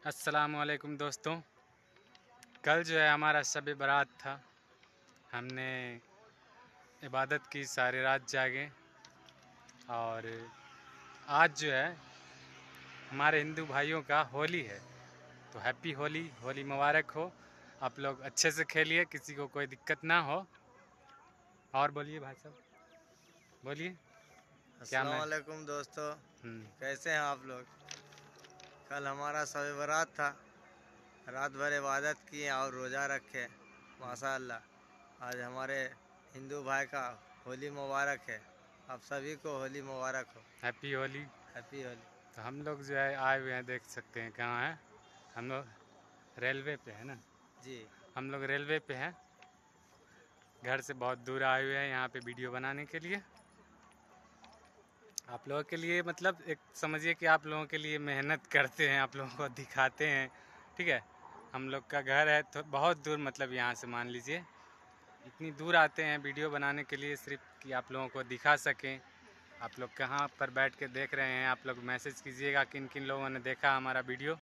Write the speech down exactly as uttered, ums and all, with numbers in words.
अस्सलाम वालेकुम दोस्तों। कल जो है हमारा शब बारात था। हमने इबादत की, सारी रात जागे और आज जो है हमारे हिंदू भाइयों का होली है। तो हैप्पी होली, होली मुबारक हो। आप लोग अच्छे से खेलिए, किसी को कोई दिक्कत ना हो। और बोलिए भाई साहब, बोलिए क्या अस्सलाम मैं वालेकुम दोस्तों, हम्म, कैसे हैं आप लोग। कल हमारा शब बारात था। रात भर इबादत किए और रोज़ा रखे। माशा अल्लाह, आज हमारे हिंदू भाई का होली मुबारक है। आप सभी को होली मुबारक हो। हैप्पी होली। हैप्पी होली। तो हम लोग जो है आए हुए हैं, देख सकते हैं कहाँ है। हम लोग रेलवे पे है ना, जी हम लोग रेलवे पे हैं। घर से बहुत दूर आए हुए हैं यहाँ पे वीडियो बनाने के लिए। आप लोगों के लिए, मतलब एक समझिए कि आप लोगों के लिए मेहनत करते हैं, आप लोगों को दिखाते हैं। ठीक है, हम लोग का घर है तो बहुत दूर, मतलब यहाँ से मान लीजिए इतनी दूर आते हैं वीडियो बनाने के लिए, सिर्फ कि आप लोगों को दिखा सकें। आप लोग कहाँ पर बैठ के देख रहे हैं, आप लोग मैसेज कीजिएगा किन किन लोगों ने देखा हमारा वीडियो।